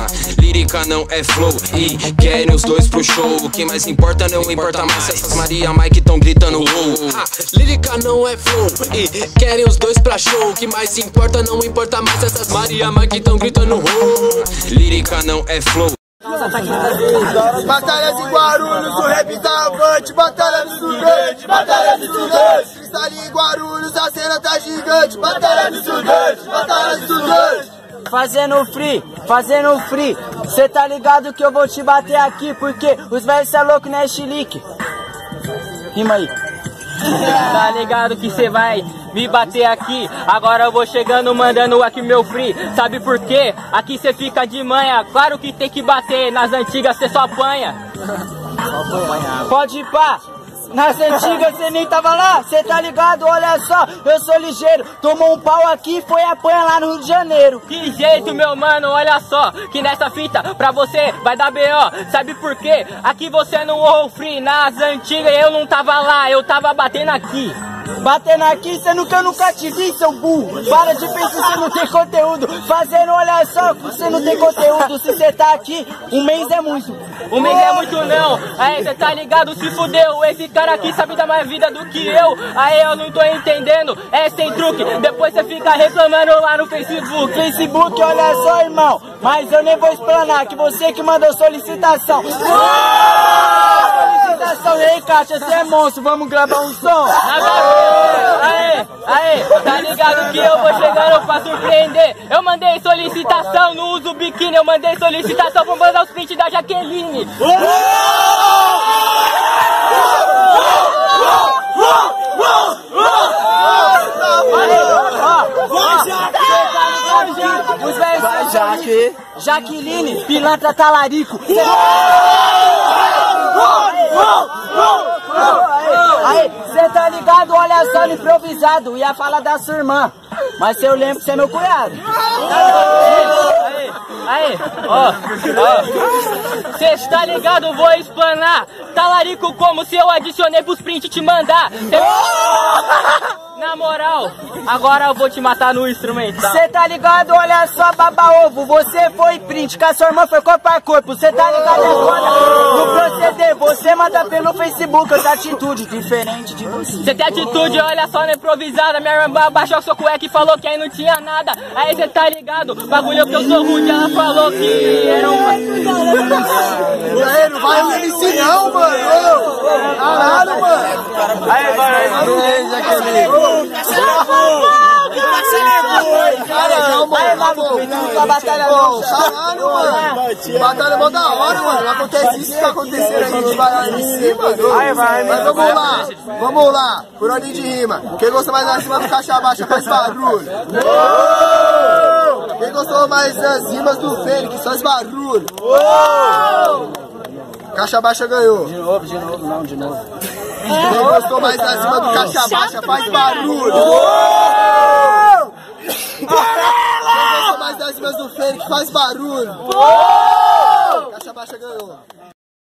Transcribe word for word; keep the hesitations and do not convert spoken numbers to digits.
Lírica não é flow e querem os dois pro show. O que mais importa não importa mais se essas Maria Mike tão gritando wow. Ah, lírica não é flow e querem os dois pra show. O que mais importa não importa mais se essas Maria Mike tão gritando wow. Lírica não é flow. Batalha de Guarulhos, o rap tá avante. Batalha de estudante, batalha de estudante. Cristal em Guarulhos, a cena tá gigante. Batalha de estudante, batalha de estudante. Fazendo free, fazendo free. Cê tá ligado que eu vou te bater aqui, porque os velhos cê é louco, né, chilique? Rima aí. Tá ligado que cê vai me bater aqui. Agora eu vou chegando, mandando aqui meu free. Sabe por quê? Aqui cê fica de manha. Claro que tem que bater, nas antigas cê só apanha. Pode ir pá. Nas antigas cê nem tava lá, cê tá ligado, olha só, eu sou ligeiro. Tomou um pau aqui e foi apanhar lá no Rio de Janeiro. Que jeito, meu mano, olha só, que nessa fita pra você vai dar B O. Sabe por quê? Aqui você não ouve free. Nas antigas eu não tava lá, eu tava batendo aqui. Batendo aqui, cê nunca, eu nunca te vi, seu burro. Para de pensar, cê não tem conteúdo. Fazendo, olha só, cê não tem conteúdo. Se cê tá aqui, um mês é muito. Um mês é muito não. Aí cê tá ligado, se fudeu. Esse cara aqui sabe da mais vida do que eu. Aí eu não tô entendendo, é sem truque. Depois cê fica reclamando lá no Facebook. Facebook, olha só, irmão. Mas eu nem vou explanar, que você que mandou solicitação. Solicitação, e aí, Caixa, cê é monstro, vamos gravar um som? Aê, aê, tá ligado que eu vou chegando pra surpreender. Eu mandei solicitação, não uso biquíni. Eu mandei solicitação, vou mandar os prints da Jaqueline. Os velhos Jaque, Jaqueline, pilantra talarico. Aí, cê tá ligado? Olha só, no improvisado. Ia falar da sua irmã, mas eu lembro que você é meu cunhado. Aí, aí, ó, ó. Cê tá ligado? Vou explanar. Talarico como se eu adicionei pros prints te mandar. Cê... Na moral, agora eu vou te matar no instrumental. Cê tá ligado? Olha só, baba ovo. Você foi print, que a sua irmã foi corpo a corpo. Cê tá ligado agora? No proceder, você manda pelo Facebook. Essa atitude diferente de você. Cê tem atitude, olha só, na improvisada. Minha irmã baixou sua cueca e falou que aí não tinha nada. Aí cê tá ligado? Bagulho que eu sou rude, ela falou que era uma... E aí, não vai me ensinar não, mano. Caralho, mano. Aí, vai, Jaqueline. Caralho, mano. A batalha não. Caralho, mano. Batalha mó da hora, mano. Acontece isso que tá acontecendo aí de baralho em cima. Mas vamos lá, vamos lá. Por ordem de rima. Quem gostou mais da cima do caixa baixa faz barulho. Quem gostou mais das rimas do Fênix faz barulho. Caixa baixa ganhou. De novo, de novo, não, de novo. Quem gostou mais da cima do caixa baixa faz barulho. Quem gostou mais das rimas do Fênix faz barulho. Caixa baixa ganhou.